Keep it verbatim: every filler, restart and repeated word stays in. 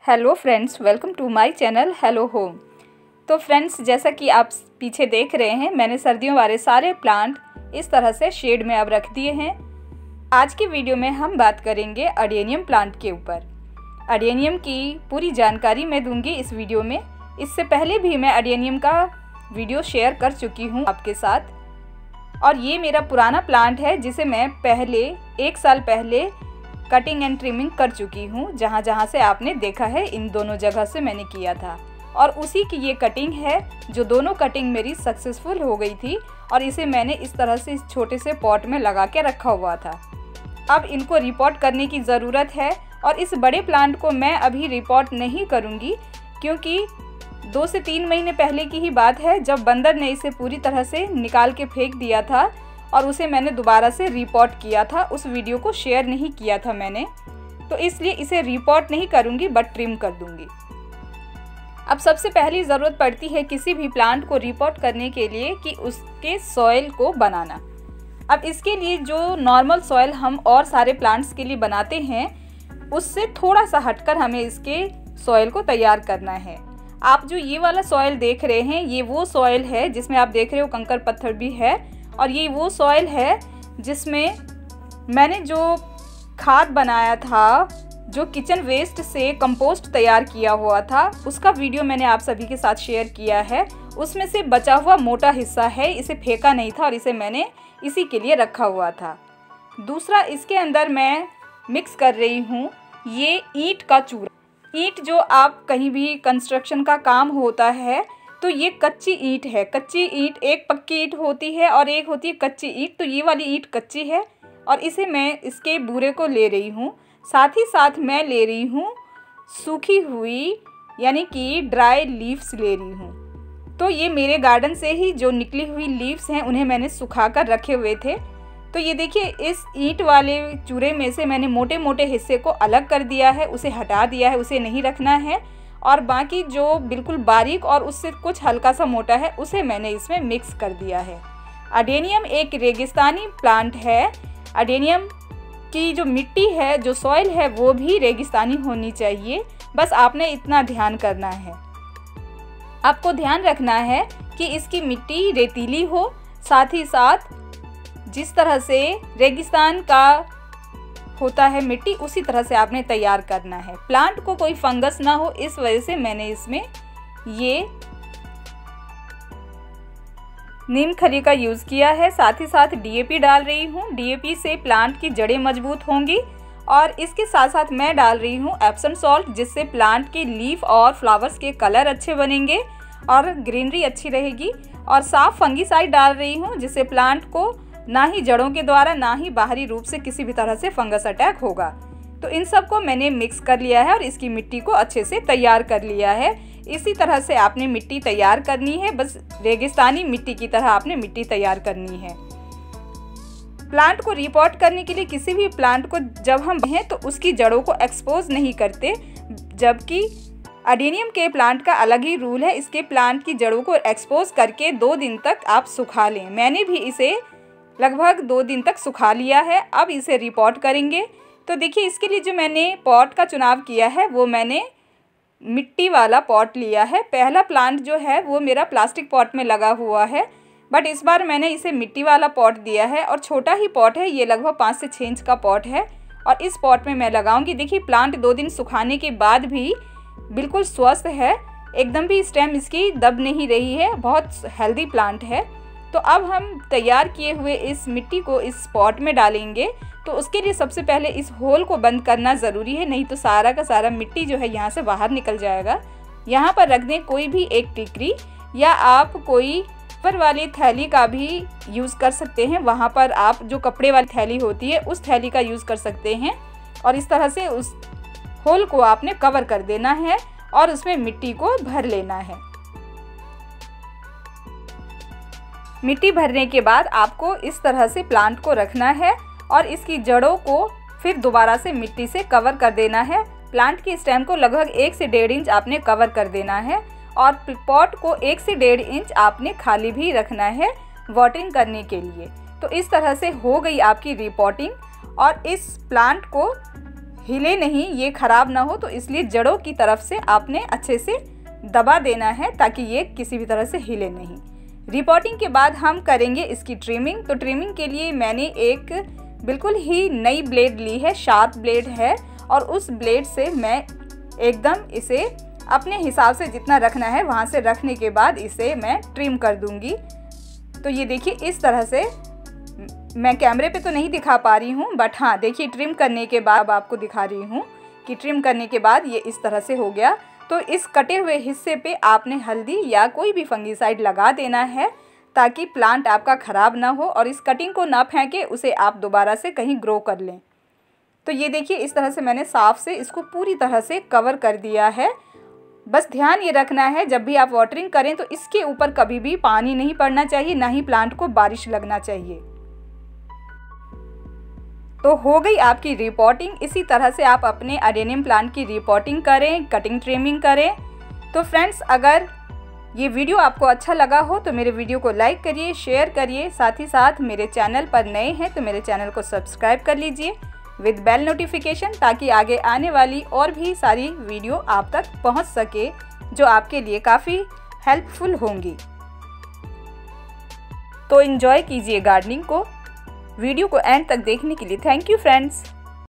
Hello friends, welcome to my channel hello home. तो friends, जैसा कि आप पीछे देख रहे हैं, मैंने सर्दियों वाले सारे प्लांट इस तरह से शेड में अब रख दिए हैं। आज की वीडियो में हम बात करेंगे अडेनियम प्लांट के ऊपर। अडेनियम की पूरी जानकारी मैं दूंगी इस वीडियो में। इससे पहले भी मैं अडेनियम का वीडियो शेयर कर चुकी हूँ आपके साथ, और ये मेरा पुराना प्लांट है जिसे मैं पहले एक साल पहले कटिंग एंड ट्रिमिंग कर चुकी हूँ। जहाँ जहाँ से आपने देखा है, इन दोनों जगह से मैंने किया था, और उसी की ये कटिंग है जो दोनों कटिंग मेरी सक्सेसफुल हो गई थी। और इसे मैंने इस तरह से इस छोटे से पॉट में लगा के रखा हुआ था। अब इनको रिपोर्ट करने की ज़रूरत है, और इस बड़े प्लांट को मैं अभी रिपोर्ट नहीं करूँगी, क्योंकि दो से तीन महीने पहले की ही बात है जब बंदर ने इसे पूरी तरह से निकाल के फेंक दिया था, और उसे मैंने दोबारा से रिपोर्ट किया था। उस वीडियो को शेयर नहीं किया था मैंने, तो इसलिए इसे रिपोर्ट नहीं करूँगी, बट ट्रिम कर दूँगी। अब सबसे पहली ज़रूरत पड़ती है किसी भी प्लांट को रिपोर्ट करने के लिए कि उसके सॉइल को बनाना। अब इसके लिए जो नॉर्मल सॉइल हम और सारे प्लांट्स के लिए बनाते हैं, उससे थोड़ा सा हटकर हमें इसके सॉइल को तैयार करना है। आप जो ये वाला सॉइल देख रहे हैं, ये वो सॉइल है जिसमें आप देख रहे हो कंकर पत्थर भी है, और ये वो सॉइल है जिसमें मैंने जो खाद बनाया था, जो किचन वेस्ट से कंपोस्ट तैयार किया हुआ था, उसका वीडियो मैंने आप सभी के साथ शेयर किया है। उसमें से बचा हुआ मोटा हिस्सा है, इसे फेंका नहीं था और इसे मैंने इसी के लिए रखा हुआ था। दूसरा, इसके अंदर मैं मिक्स कर रही हूँ ये ईंट का चूरा। ईंट जो आप कहीं भी कंस्ट्रक्शन का काम होता है तो ये कच्ची ईंट है। कच्ची ईंट, एक पक्की ईंट होती है और एक होती है कच्ची ईंट। तो ये वाली ईंट कच्ची है, और इसे मैं इसके बूरे को ले रही हूँ। साथ ही साथ मैं ले रही हूँ सूखी हुई, यानी कि ड्राई लीव्स ले रही हूँ। तो ये मेरे गार्डन से ही जो निकली हुई लीव्स हैं, उन्हें मैंने सुखा कर रखे हुए थे। तो ये देखिए, इस ईंट वाले चूरे में से मैंने मोटे मोटे हिस्से को अलग कर दिया है, उसे हटा दिया है, उसे नहीं रखना है। और बाकी जो बिल्कुल बारीक और उससे कुछ हल्का सा मोटा है, उसे मैंने इसमें मिक्स कर दिया है। अडेनियम एक रेगिस्तानी प्लांट है। अडेनियम की जो मिट्टी है, जो सॉइल है, वो भी रेगिस्तानी होनी चाहिए। बस आपने इतना ध्यान करना है। आपको ध्यान रखना है कि इसकी मिट्टी रेतीली हो, साथ ही साथ जिस तरह से रेगिस्तान का होता है मिट्टी, उसी तरह से आपने तैयार करना है। प्लांट को कोई फंगस ना हो, इस वजह से मैंने इसमें ये नीम खली का यूज़ किया है। साथ ही साथ डीएपी डाल रही हूँ। डीएपी से प्लांट की जड़ें मजबूत होंगी, और इसके साथ साथ मैं डाल रही हूँ एप्सम सॉल्ट, जिससे प्लांट के लीफ और फ्लावर्स के कलर अच्छे बनेंगे और ग्रीनरी अच्छी रहेगी। और साफ फंगीसाइड डाल रही हूँ, जिससे प्लांट को ना ही जड़ों के द्वारा, ना ही बाहरी रूप से किसी भी तरह से फंगस अटैक होगा। तो इन सब को मैंने मिक्स कर लिया है और इसकी मिट्टी को अच्छे से तैयार कर लिया है। इसी तरह से आपने मिट्टी तैयार करनी है, बस रेगिस्तानी मिट्टी की तरह आपने मिट्टी तैयार करनी है। प्लांट को रिपोर्ट करने के लिए किसी भी प्लांट को जब हम हैं तो उसकी जड़ों को एक्सपोज नहीं करते, जबकि अडेनियम के प्लांट का अलग ही रूल है। इसके प्लांट की जड़ों को एक्सपोज करके दो दिन तक आप सुखा लें। मैंने भी इसे लगभग दो दिन तक सुखा लिया है। अब इसे रिपोर्ट करेंगे। तो देखिए, इसके लिए जो मैंने पॉट का चुनाव किया है, वो मैंने मिट्टी वाला पॉट लिया है। पहला प्लांट जो है वो मेरा प्लास्टिक पॉट में लगा हुआ है, बट इस बार मैंने इसे मिट्टी वाला पॉट दिया है, और छोटा ही पॉट है ये, लगभग पाँच से छः इंच का पॉट है, और इस पॉट में मैं लगाऊंगी। देखिए, प्लांट दो दिन सुखाने के बाद भी बिल्कुल स्वस्थ है, एकदम भी स्टेम इसकी दब नहीं रही है, बहुत हेल्दी प्लांट है। तो अब हम तैयार किए हुए इस मिट्टी को इस पॉट में डालेंगे। तो उसके लिए सबसे पहले इस होल को बंद करना ज़रूरी है, नहीं तो सारा का सारा मिट्टी जो है यहाँ से बाहर निकल जाएगा। यहाँ पर रख दें कोई भी एक टिकरी, या आप कोई ऊपर वाली थैली का भी यूज़ कर सकते हैं। वहाँ पर आप जो कपड़े वाली थैली होती है, उस थैली का यूज़ कर सकते हैं। और इस तरह से उस होल को आपने कवर कर देना है और उसमें मिट्टी को भर लेना है। मिट्टी भरने के बाद आपको इस तरह से प्लांट को रखना है, और इसकी जड़ों को फिर दोबारा से मिट्टी से कवर कर देना है। प्लांट की स्टेम को लगभग एक से डेढ़ इंच आपने कवर कर देना है, और पॉट को एक से डेढ़ इंच आपने खाली भी रखना है वाटरिंग करने के लिए। तो इस तरह से हो गई आपकी रिपोर्टिंग, और इस प्लांट को हिले नहीं, ये ख़राब ना हो, तो इसलिए जड़ों की तरफ से आपने अच्छे से दबा देना है ताकि ये किसी भी तरह से हिले नहीं। रिपोर्टिंग के बाद हम करेंगे इसकी ट्रिमिंग। तो ट्रिमिंग के लिए मैंने एक बिल्कुल ही नई ब्लेड ली है, शार्प ब्लेड है, और उस ब्लेड से मैं एकदम इसे अपने हिसाब से जितना रखना है वहाँ से रखने के बाद इसे मैं ट्रिम कर दूँगी। तो ये देखिए इस तरह से, मैं कैमरे पे तो नहीं दिखा पा रही हूँ, बट हाँ देखिए ट्रिम करने के बाद आपको दिखा रही हूँ कि ट्रिम करने के बाद ये इस तरह से हो गया। तो इस कटे हुए हिस्से पे आपने हल्दी या कोई भी फंगीसाइड लगा देना है ताकि प्लांट आपका ख़राब ना हो और इस कटिंग को ना फेंके, उसे आप दोबारा से कहीं ग्रो कर लें। तो ये देखिए इस तरह से मैंने साफ से इसको पूरी तरह से कवर कर दिया है। बस ध्यान ये रखना है जब भी आप वाटरिंग करें तो इसके ऊपर कभी भी पानी नहीं पड़ना चाहिए, ना ही प्लांट को बारिश लगना चाहिए। तो हो गई आपकी रिपोर्टिंग। इसी तरह से आप अपने अडेनियम प्लांट की रिपोर्टिंग करें, कटिंग ट्रिमिंग करें। तो फ्रेंड्स, अगर ये वीडियो आपको अच्छा लगा हो तो मेरे वीडियो को लाइक करिए, शेयर करिए। साथ ही साथ मेरे चैनल पर नए हैं तो मेरे चैनल को सब्सक्राइब कर लीजिए विद बेल नोटिफिकेशन, ताकि आगे आने वाली और भी सारी वीडियो आप तक पहुंच सके जो आपके लिए काफ़ी हेल्पफुल होंगी। तो एंजॉय कीजिए गार्डनिंग को। वीडियो को एंड तक देखने के लिए थैंक यू फ्रेंड्स।